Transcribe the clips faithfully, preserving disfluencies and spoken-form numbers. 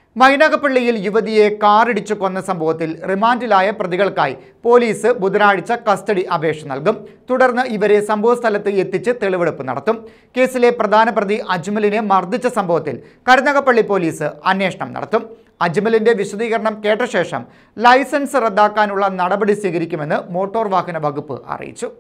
മൈനാഗപ്പള്ളിയിൽ യുവതിയെ കാറിടിച്ചു കൊന്ന സംഭവത്തിൽ റിമാൻഡിലായ പ്രതികൾക്കായി പോലീസ് ബുധനാഴ്ച കസ്റ്റഡി അപേക്ഷ നൽകും. തുടർന്ന് ഇവരെ സംഭവസ്ഥലത്ത് എത്തിച്ച് തെളിവെടുപ്പ് നടത്തും. കേസിലെ പ്രധാന പ്രതി അജ്മലിനെ മർദ്ദിച്ച സംഭവത്തിൽ കരുനാഗപ്പള്ളി പോലീസ് അന്വേഷണം നടത്തും. അജ്മലിന്റെ വിശദീകരണം കേട്ട ശേഷം ലൈസൻസ് റദ്ദാക്കാനുള്ള നടപടി സ്വീകരിക്കുമെന്ന് മോട്ടോർ വാഹന വകുപ്പ് അറിയിച്ചു.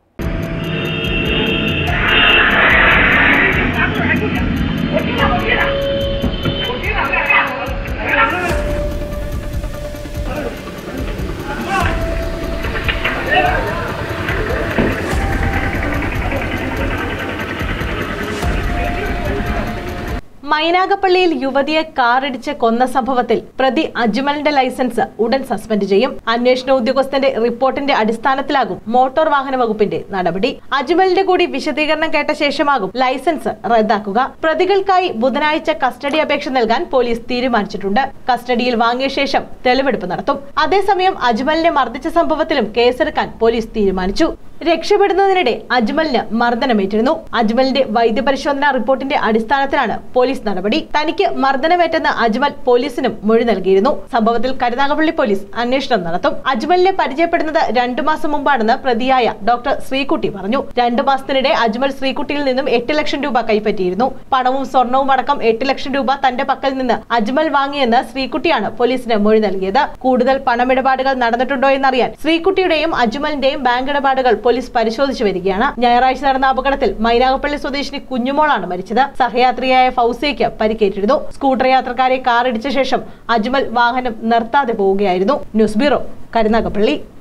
മൈനാഗപ്പള്ളിയിൽ യുവതിയെ കാറിടിച്ച് കൊന്ന സംഭവത്തിൽ പ്രതി അജ്മലിന്റെ ലൈസൻസ് ഉടൻ സസ്പെൻഡ് ചെയ്യും. അന്വേഷണ ഉദ്യോഗസ്ഥന്റെ റിപ്പോർട്ടിന്റെ അടിസ്ഥാനത്തിലാകും മോട്ടോർ വാഹന വകുപ്പിന്റെ നടപടി. അജ്മലിന്റെ കൂടി വിശദീകരണം കേട്ട ശേഷമാകും ലൈസൻസ് റദ്ദാക്കുക. പ്രതികൾക്കായി ബുധനാഴ്ച കസ്റ്റഡി അപേക്ഷ നൽകാൻ പോലീസ് തീരുമാനിച്ചിട്ടുണ്ട്. കസ്റ്റഡിയിൽ വാങ്ങിയ ശേഷം തെളിവെടുപ്പ് നടത്തും. അതേസമയം അജ്മലിനെ മർദ്ദിച്ച സംഭവത്തിലും കേസെടുക്കാൻ പോലീസ് തീരുമാനിച്ചു. രക്ഷപ്പെടുന്നതിനിടെ അജ്മലിന് മർദ്ദനമേറ്റിരുന്നു. അജ്മലിന്റെ വൈദ്യപരിശോധനാ റിപ്പോർട്ടിന്റെ അടിസ്ഥാനത്തിലാണ് പോലീസ് നടപടി. തനിക്ക് മർദ്ദനമേറ്റെന്ന് അജ്മൽ പോലീസിനും മൊഴി നൽകിയിരുന്നു. സംഭവത്തിൽ കരുനാഗപ്പള്ളി പോലീസ് അന്വേഷണം നടത്തും. അജ്മലിനെ പരിചയപ്പെടുന്നത് രണ്ടു മാസം മുമ്പാണെന്ന് പ്രതിയായ ഡോക്ടർ ശ്രീകുട്ടി പറഞ്ഞു. രണ്ടു മാസത്തിനിടെ അജ്മൽ ശ്രീകുട്ടിയിൽ നിന്നും എട്ട് ലക്ഷം രൂപ കൈപ്പറ്റിയിരുന്നു. പണവും സ്വർണവും അടക്കം എട്ട് ലക്ഷം രൂപ തന്റെ പക്കൽ നിന്ന് അജ്മൽ വാങ്ങിയെന്ന് ശ്രീകുട്ടിയാണ് പോലീസിന് മൊഴി നൽകിയത്. കൂടുതൽ പണമിടപാടുകൾ നടന്നിട്ടുണ്ടോ എന്നറിയാൻ ശ്രീകുട്ടിയുടെയും അജ്മലിന്റെയും ബാങ്ക് ഇടപാടുകൾ പോലീസ് പരിശോധിച്ചു വരികയാണ്. ഞായറാഴ്ച നടന്ന അപകടത്തിൽ മൈനാഗപ്പള്ളി സ്വദേശിനി കുഞ്ഞുമോളാണ് മരിച്ചത്. സഹയാത്രിയായ ഫൗസിയയ്ക്ക് പരിക്കേറ്റിരുന്നു. സ്കൂട്ടർ യാത്രക്കാരെ കാറിടിച്ച ശേഷം അജ്മൽ വാഹനം നിർത്താതെ പോവുകയായിരുന്നു. News bureau, Karunagappally.